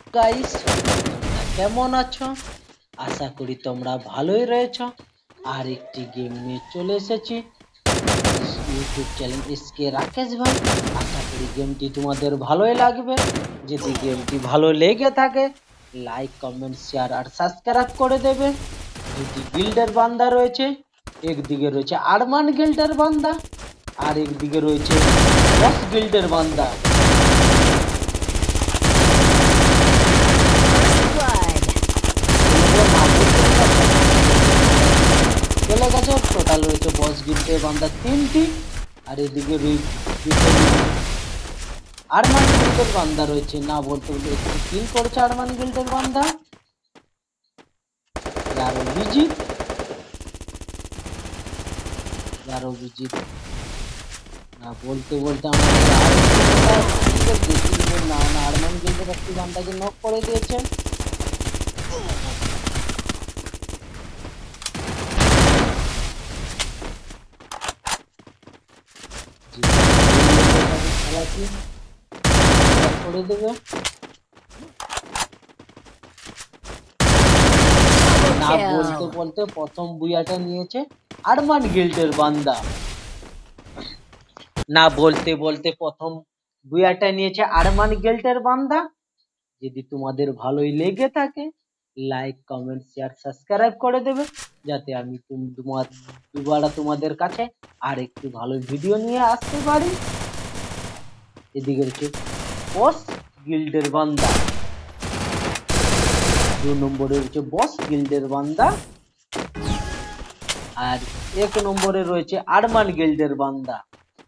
Guys, তোমরা কেমন আছো? আশা করি তোমরা ভালোই রয়েছো। আর একটি গেম নিয়ে চলে এসেছি ইউটিউব চ্যানেল Sk.Rakes ভাই। আশা করি গেমটি তোমাদের ভালোই লাগবে। যদি গেমটি ভালো লেগে থাকে লাইক, কমেন্ট, শেয়ার আর সাবস্ক্রাইব করে দেবে। দুটি গিল্ডের বান্দা রয়েছে, একদিকে রয়েছে আরমান গিল্ডের বান্দা আর একদিকে রয়েছে বস গিল্ডের বান্দা। চলে গেছে, টোটাল রয়েছে বস গিল্ডের বান্দা 3টি আর এদিকে আরমান গিল্ডের বান্দা রয়েছে। না বলতে বলতে একটু কিল করেছে আরমান গিল্ডের বান্দা আর অভিজিৎ না বলতে বলতে আমাদের না আরমান গিল্ডের একটি বান্দাকে নক করে দিয়েছে। করে দেবে না বলতে বলতে প্রথম বুয়াটা নিয়েছে আরমান গিল্ডের বান্দা। না বলতে বলতে প্রথম বুয়াটা নিয়েছে আরমান গিল্ডের বান্দা। যদি তোমাদের ভালোই লেগে থাকে লাইক, কমেন্ট, শেয়ার, সাবস্ক্রাইব করে দেবে, যাতে আমি তোমাদের কাছে আর একটু ভালো ভিডিও নিয়ে আসতে পারি। এদিকে রয়েছে বস গিল্ডের বান্দা, 2 নম্বরে রয়েছে বস গিল্ডের বান্দা আর 1 নম্বরে রয়েছে আরমান গিল্ডের বান্দা।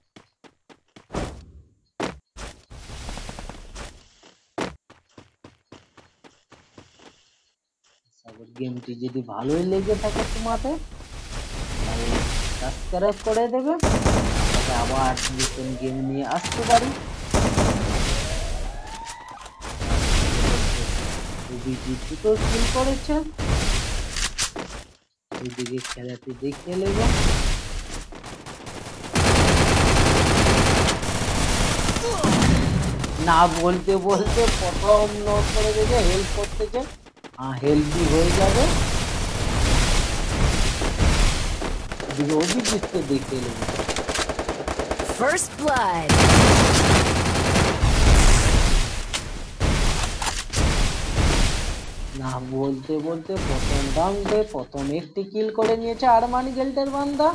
গেমটি যদি ভালোই লেগে থাকে তোমাদের তাহলে সাবস্ক্রাইব করে দেবে, আবার নতুন গেম নিয়ে আসতে পারি। দুটো কিল করেছে, ওইদিকে খেলাটি দেখে নেব। না বলতে বলতে প্রথম নোট করে দিয়েছে, হেল্প করতেছে, হেল্পই হয়ে যাবে। এদিকে অভিজিৎকে দেখে নেব। First blood. না বলতে বলতে প্রথম রাউন্ডে প্রথম একটি কিল করে নিয়েছে আরমান গিল্ডের বান্দা।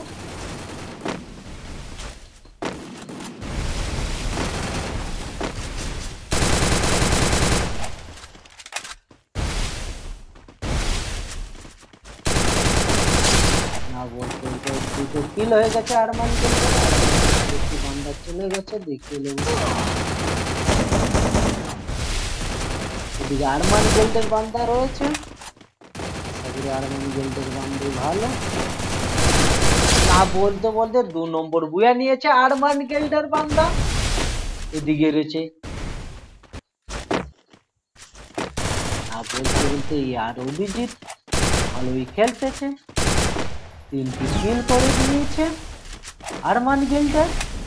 না বলতে বলতে দুটো কিল হয়ে গেছে আরমান গিল্ডের, একটি বান্দা চলে গেছে দেখিয়ে নেব। এদিকে আরমান গিল্ডের বান্দা রয়েছে, আরমান গিল্ডের বান্দা ভালো। না বলতে বলতে 2 নম্বর বুয়া নিয়েছে আরমান গিল্ডের বান্দা। এদিকে রয়েছে না বলতে বলতে আর অভিজিৎ ভালোই খেলতেছে, 3টি কিল করে দিয়েছে আরমান গিল্ডের,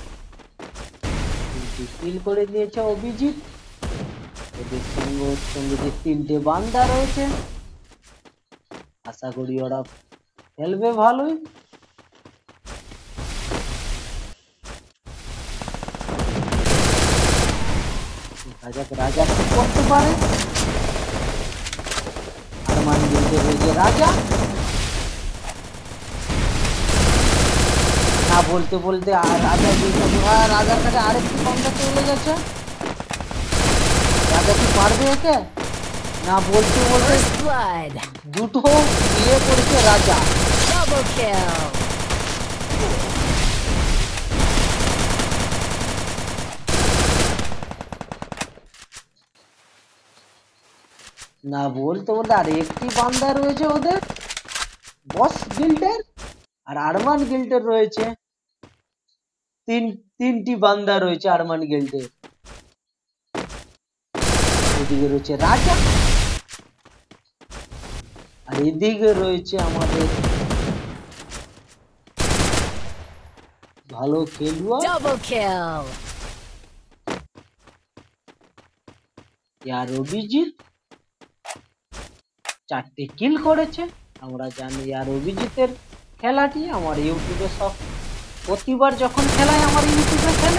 3টি কিল করে দিয়েছে অভিজিৎ। ওদের সঙ্গে যে 3টে বান্দা রয়েছে, আশা করি ওরা খেলবে ভালোই। রাজা কি করতে পারে। আরমান গিল্ডে রয়েছে রাজা। না বলতে বলতে রাজার কাছে আরেকটি বান্দা চলে গেছে। রাজা কি পারবে একে? না বলতে বলতে দুটো বিয়ে করেছে রাজা। না বলতে বলতে আর একটি বান্দা রয়েছে ওদের বস গিল্ডের, আর আরমান গিল্ডের রয়েছে তিনটি বান্দা রয়েছে আরমান গিল্ডের। এদিকে রয়েছে রাজা আর এদিকে রয়েছে আমাদের ভালো খেলুয়া। ইয়ার অভিজিৎ 4টি কিল করেছে। আমরা জানি ইয়ার অভিজিতের খেলাটি আমার ইউটিউবে সব প্রতিবার যখন খেলায় আমার ইউটিউবে খেলে,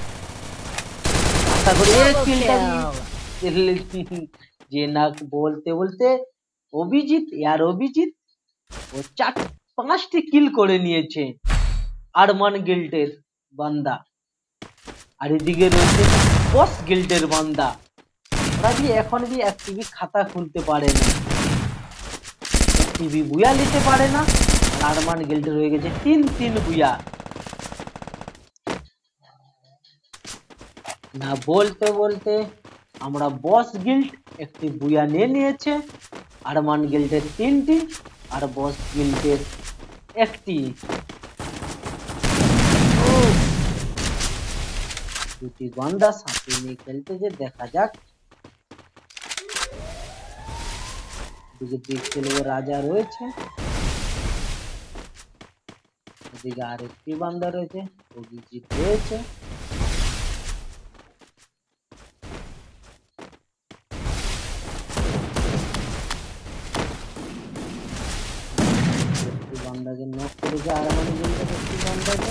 আশা করি এই Double কিলটা kill. যে না বলতে বলতে ইয়ার অভিজিৎ ও 5টি কিল করে নিয়েছে আরমান গিল্ডের বান্দা। আর এদিকে রয়েছে বস গিল্ডের বান্দা। ওরা এখন একটিভি খাতা খুলতে পারে না, একটিভি বুয়া নিতে পারে না। আরমান গিল্ডে হয়ে গেছে 3 বুয়া। না বলতে বলতে আমরা বস গিল্ড একটি বুয়া নিয়েছে, আরমান গিল্ডের 3টি আর বস গিল্ডের 1টি। দুটি বান্দা সাথে নিয়ে খেলতে যে দেখা যাক। এদিকে খেলবে রাজা রয়েছে, এদিকে আরেকটি বান্দা রয়েছে, অভিজিৎ রয়েছে। বান্দাকে নক করেছে আরমান গিল্ডের একটি বান্দাকে।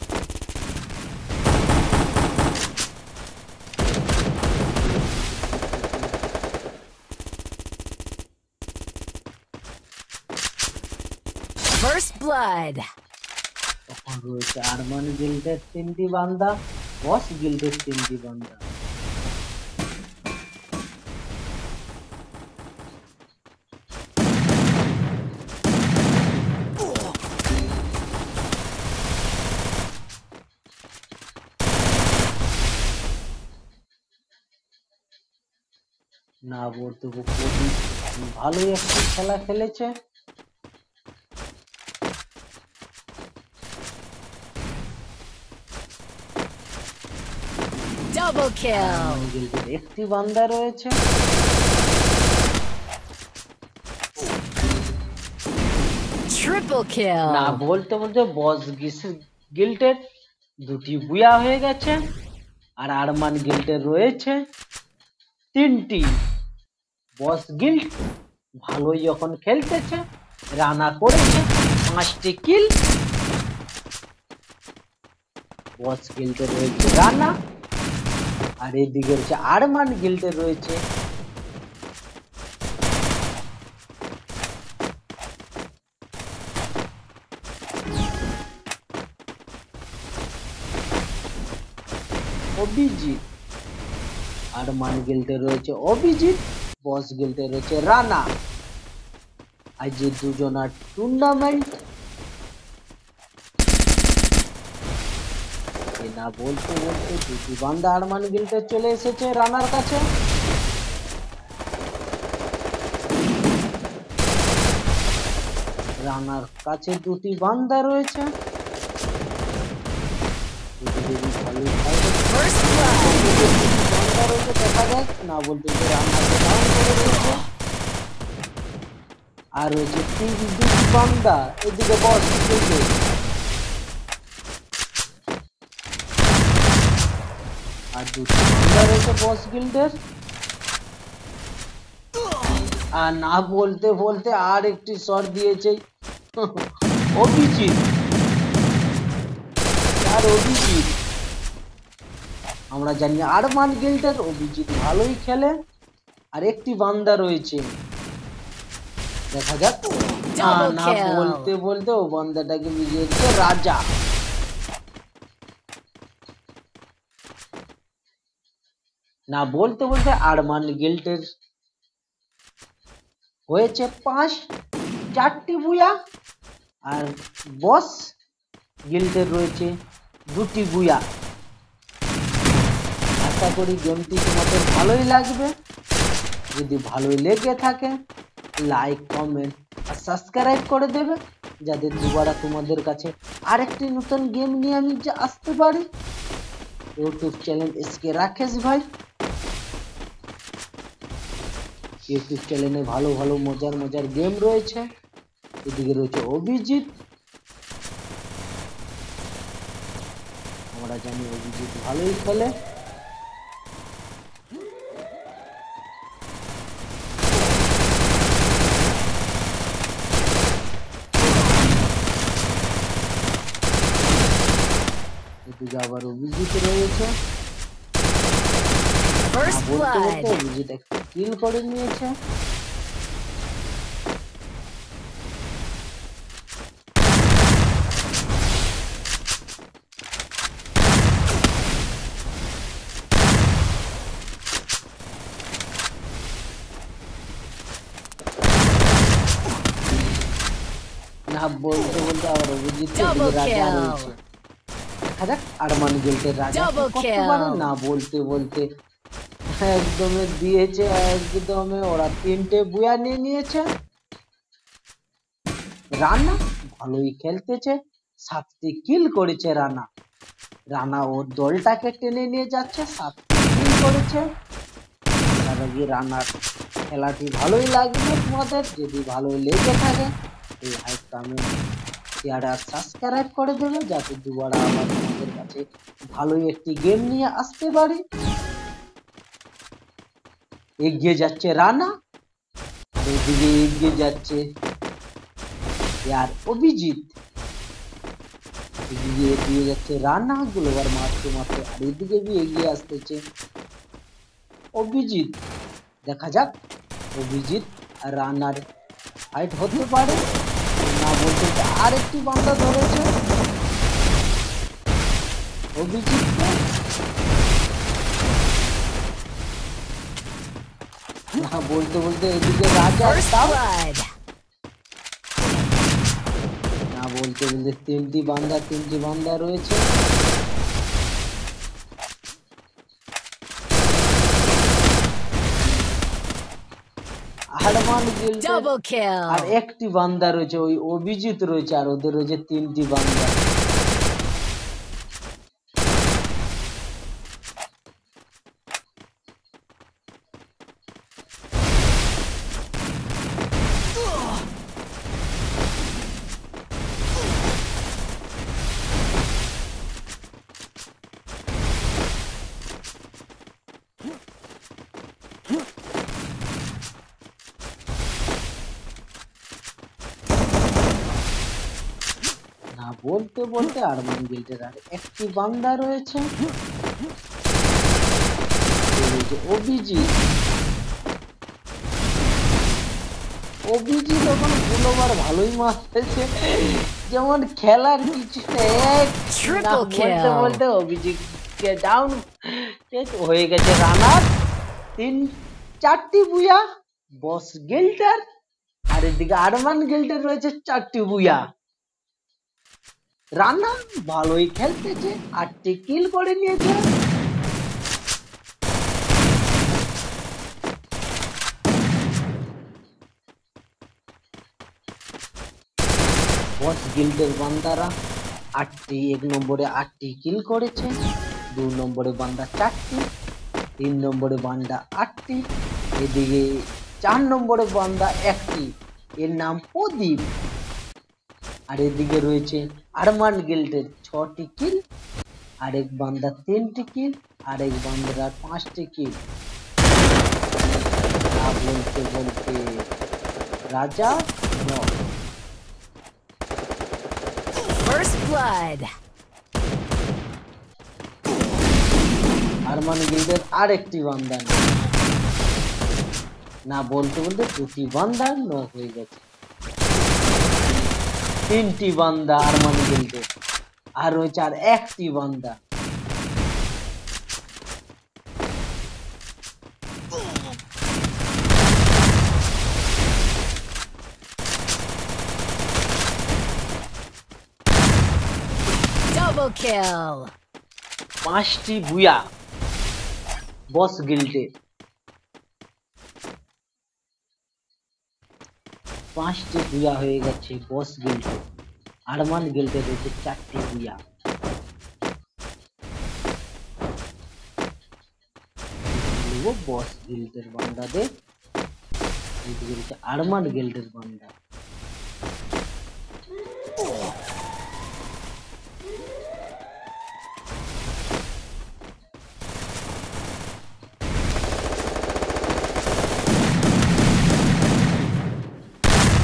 First blood. তখন রয়েছে আরমান গিল্ডের 3টি বান্দা, বস গিল্ডের 3টি বান্দা। না বলতে ভালোই একটি খেলা খেলেছে। Double kill. একটি বান্দা রয়েছে। Triple kill. না বলতে বলতে বস গিল্ডের 2টি বুয়া হয়ে গেছে আর আরমান গিল্ডের রয়েছে 3টি। বস গিল্ড ভালোই যখন খেলতেছে, রানা করেছে 5টি কিল। বস গিল্ডে রয়েছে রানা আর এদিকে রয়েছে আরমান গিল্ডে রয়েছে অভিজিৎ। আরমান গিল্ডে রয়েছে অভিজিৎ, বস গিল্ডে রয়েছে রানা। আজ যে দুজনার টুর্নামেন্ট। না বলতে বলতে 2টি বান্দা আরমান গিল্ডে চলে এসেছে রানার কাছে। রানার কাছে 2টি বান্দা রয়েছে। First blood. দেখা যাক। না বলতে রানাকে ডাউন করে দিয়েছে। আর রয়েছে 2টি বান্দা এদিকে বস গিল্ডে। আর 2টি বান্দা রয়েছে বস গিল্ডের। আর না বলতে বলতে আর একটি শট দিয়েছে অভিজিৎ। আর অভিজিৎ আমরা জানি আরমান গিল্ডের অভিজিৎ ভালোই খেলে। আর একটি বান্দা রয়েছে, দেখা যাক। না বলতে বলতে ও বান্দাটাকে বুঝিয়েছে রাজা। না বলতে বলতে আরমান গিল্ডের হয়েছে 4টি বুয়া আর বস গিল্ডের রয়েছে 2টি বুয়া। আশা করি গেমটি তোমাদের ভালোই লাগবে। যদি ভালোই লেগে থাকে লাইক কমেন্ট আর সাবস্ক্রাইব করে দেবে, যাতে দুবারা তোমাদের কাছে আরেকটি নতুন গেম নিয়ে আমি আসতে পারি। ইউটিউব চ্যানেল Sk.Rakes ভাই। ইউটিউব চ্যানেলে ভালো ভালো মজার মজার গেম রয়েছে। এদিকে রয়েছে অভিজিৎ। আমরা জানি অভিজিৎ ভালোই খেলে। আবার অভিজিৎ রয়েছে। First বলতে বলতে blood. অভিজিৎ একটা কিল করে নিয়েছে। না বলতে বলতে আবার অভিজিৎ Double রাজা kill. রয়েছে। দেখা যাক আরমান গিল্ডের রাজা কি Double করতে পারে। kill. না বলতে বলতে একদমে দিয়েছে, একদমে ওরা 3টে বুয়া নিয়ে নিয়েছে। রানা ভালোই খেলতেছে, 7টি কিল করেছে রানা। রানা ওর দলটাকে টেনে নিয়ে যাচ্ছে, 7টি কিল করেছে। তার আগে রানার খেলাটি ভালোই লাগবে তোমাদের, যদি ভালোই লেগে থাকে এই লাইক কমেন্ট শেয়ার আর সাবস্ক্রাইব করে দেবে, যাতে দুবার আবার তোমাদের কাছে ভালোই একটি গেম নিয়ে আসতে পারি। এগিয়ে যাচ্ছে রানা, আর এদিকে এগিয়ে যাচ্ছে আর অভিজিৎ। এদিকে এগিয়ে যাচ্ছে রানা গ্লোবার মারতে মারতে, আর এদিকে এগিয়ে আসতেছে অভিজিৎ। দেখা যাক অভিজিৎ আর রানার ফাইট হতে পারে। না বলতে আর একটি বান্দা ধরেছে অভিজিৎকে। না বলতে বলতে এদিকে রাজা First blood. না বলতে বলতে 3টি বান্দা রয়েছে। আরমান গিল্ডের Double kill. আর একটি বান্দা রয়েছে, ওই অভিজিৎ রয়েছে, আর ওদের রয়েছে 3টি বান্দা। না বলতে বলতে আরমান গিল্ডের আর একটি বান্দা রয়েছে, অভিজিৎ। অভিজিৎ এখন গ্লোবার ভালোই মারতেছে, যেমন খেলার কিছু নেই। না Triple বলতে kill. বলতে অভিজিৎকে ডাউন হয়ে গেছে রানার। 4টি বুয়া বস গিল্ডের, আর এদিকে আরমান গিল্ডের রয়েছে 4টি বুয়া। রানা ভালোই খেলতেছে, 8টি কিল করে নিয়েছে। বস গিল্ডের বান্দারা 1 নম্বরে 8টি কিল করেছে, 2 নম্বরে বান্দা 4টি, 3 নম্বরে বান্দা 8টি, এদিকে 4 নম্বরে বান্দা 1টি, এর নাম প্রদীপ। আর এদিকে রয়েছে আরমান গিল্ডের 6টি কিল, আরেক বান্দা 3টি কিল, আরেক বান্দার 5টি কিল। না বলতে বলতে রাজা First blood. আরমান গিল্ডের আরেকটি বান্দা নেই। না বলতে বলতে 2টি বান্দা নক হয়ে গেছে। 3টি বান্দা আরমান গিল্ডের, আর রয়েছে আর একটি বান্দা। Double kill. 5টি বুয়া বস গিল্ডে, 5টি বুয়া হয়ে গেছে বস গিল্ডে। আরমান গিল্ডে রয়েছে 4টি বুয়া। বস গিল্ডের বান্দাদের, এদিকে রয়েছে আরমান গিল্ডের বান্দা।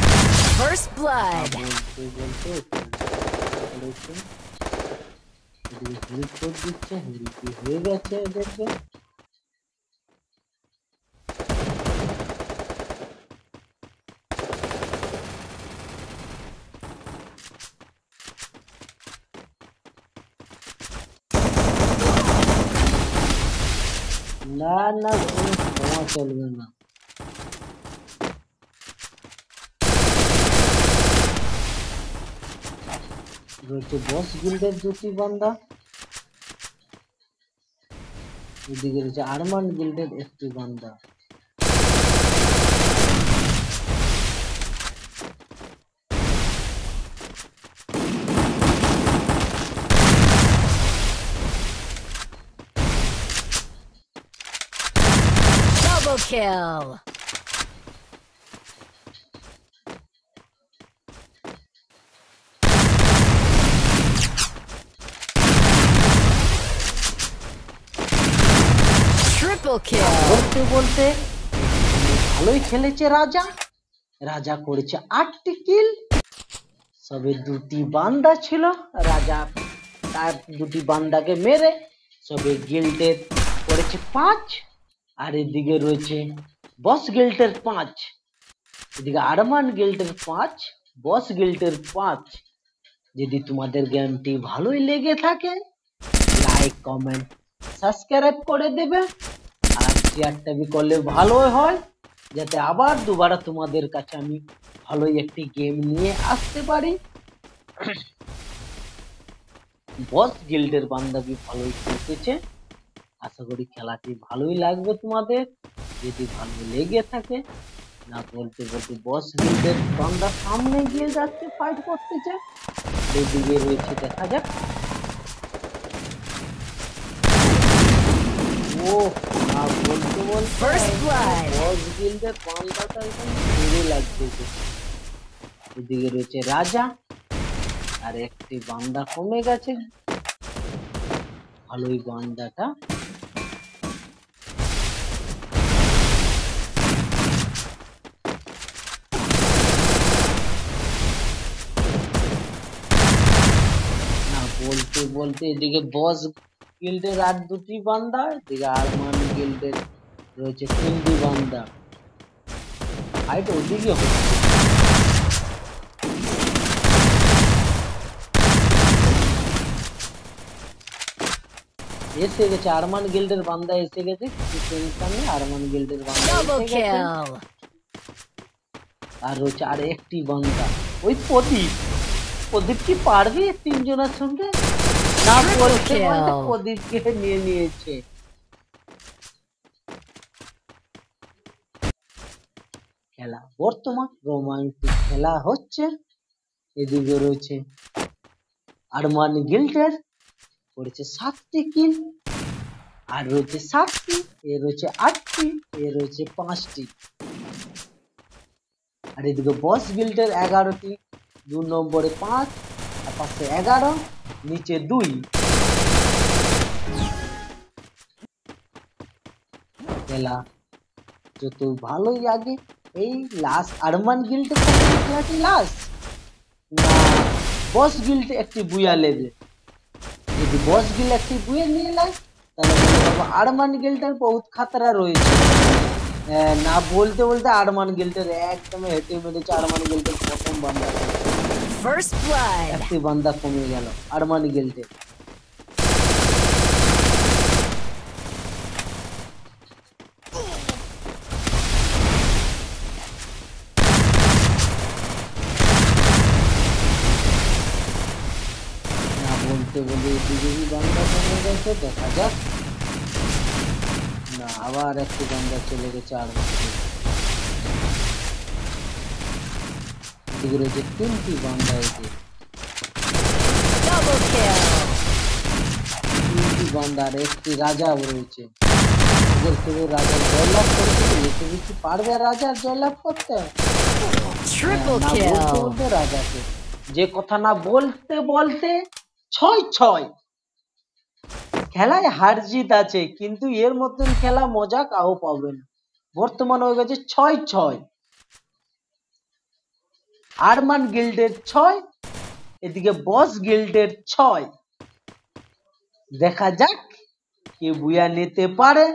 First blood. হেল্প করে দিচ্ছে, হেল্পই হয়ে গেছে এদেরকে। না না, কোনো ক্ষমা চলবে না। রয়েছে বস গিল্ডের দুটি বান্দা, এদিকে রয়েছে আরমান গিল্ডের একটি বান্দা। Double kill. Triple kill. বলতে বলতে ভালোই খেলেছে রাজা। রাজা করেছে 8টি কিল। সবে দুটি বান্দা ছিল, রাজা তার দুটি বান্দাকে মেরে সবে গিল্ডের করেছে 5। আর এদিকে রয়েছে বস গিল্ডের 5, এদিকে আরমান গিল্ডের 5, বস গিল্ডের 5। যদি তোমাদের গেমটি ভালোই লেগে থাকে, লাইক কমেন্ট সাবস্ক্রাইব করে দেবে, আর শেয়ারটা করলে ভালো হয়, যাতে আবার দুবারা তোমাদের কাছে আমি ভালোই একটি গেম নিয়ে আসতে পারি। বস গিল্ডের বান্দাবি ভালোই খেলতেছে, আশা করি খেলাটি ভালোই লাগবে তোমাদের। যদি ভালো লেগে থাকে, না বলতে বলতে বস গিল্ডের বান্দা সামনে গিয়ে যাচ্ছে, ফাইট করতেছে। এদিকে রয়েছে, দেখা যাক। ও না বলতে বলতে First blood. বস গিল্ডের বান্দাটা একদম জোরে লাগতেছে। এদিকে রয়েছে রাজা, আর একটি বান্দা কমে গেছে, ভালোই বান্দাটা। না বলতে বলতে এদিকে বস গিল্ডের আর দুটি বান্দা, এদিকে আরমান গিল্ডের রয়েছে 3টি বান্দা। ফাইট ওদিকে হচ্ছে। এসে গেছে আরমান গিল্ডের বান্দা, এসে গেছে, কিছু টেনশন নেই, আরমান গিল্ডের বান্দা Double এসে গেছে। kill. আর রয়েছে আর একটি বান্দা, ওই প্রদীপ। প্রদীপ কি পারবে 3 জনের সঙ্গে? না বলতে বলতে প্রদীপকে নিয়ে নিয়েছে। খেলা বর্তমান রোমান্টিক খেলা হচ্ছে। এদিকে রয়েছে আরমান গিল্ডের করেছে 7টি কিল, আর রয়েছে 7টি, এ রয়েছে 8টি, এ রয়েছে 5টি। আর এদিকে বস গিল্ডের 11টি, 2 নম্বরে 5, আর পাশে 11, নিচে 2। খেলা যত ভালোই আগে। এই লাস্ট আরমান গিল্ডের খেলাটি লাস্ট, না বস গিল্ড একটি বুয়া নেবে। যদি বস গিল্ড একটি বুয়ে নিয়ে নেয়, তাহলে আরমান গিল্ডের বহুত খাতরা রয়েছে। না বলতে বলতে আরমান গিল্ডের একদম হেঁটে মেরেছে। আরমান গিল্ডের প্রথম বান্দা, First blood. একটি বান্দা কমে গেল আরমান গিল্ডের। না বলতে বলতে এদিকেই বান্দা কমে গেছে, দেখা যাক। না আবার একটি বান্দা চলে গেছে আরমান গিল্ডে। এদিকে রয়েছে 3টি বান্দা, এতে Double kill. 3টি বান্দা আর একটি রাজা রয়েছে। এদের কেউ রাজার জয়লাভ করেছিল, এতে কি পারবে রাজার জয়লাভ করতে? Triple না বলতে kill. বলতে রাজাকে, যে কথা না বলতে বলতে 6-6। খেলায় হার জিত আছে, কিন্তু এর মতন খেলা মজা কাউ পাবে না। বর্তমান হয়ে গেছে 6-6। আরমান গিল্ডের 6, এদিকে বস গিল্ডের 6। দেখা যাক কে বুয়া নিতে পারে।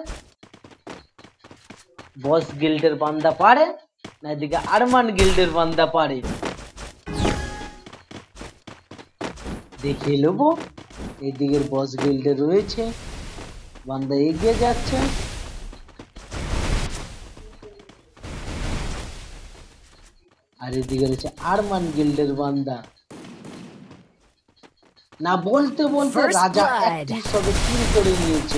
বস গিল্ডের বান্দা পারে না এদিকে আরমান গিল্ডের বান্দা পারে, দেখে নেবো। এদিকের বস গিল্ডে রয়েছে বান্দা, এগিয়ে যাচ্ছে। আর এদিকে রয়েছে আরমান গিল্ডের বান্দা। না বলতে বলতে First রাজা blood. একটি সবে কিল করে নিয়েছে।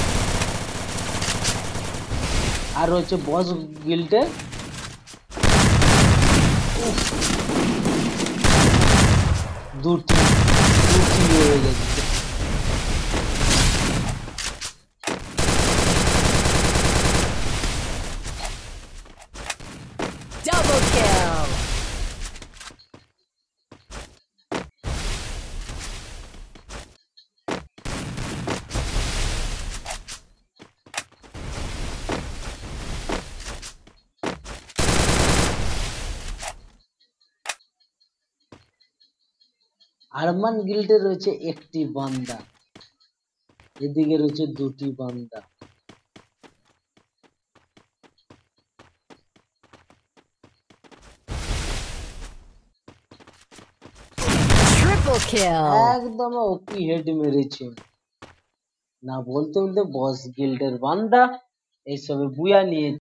আর রয়েছে বস গিল্ডের। দুটি হয়ে গেছে। Double kill. আরমান গিল্ডে রয়েছে একটি বান্দা, এদিকে রয়েছে দুটি বান্দা। Triple kill. একদম ওপি হেড মেরেছে। না বলতে বলতে বস গিল্ডের বান্দা এইসবে বুয়া নিয়ে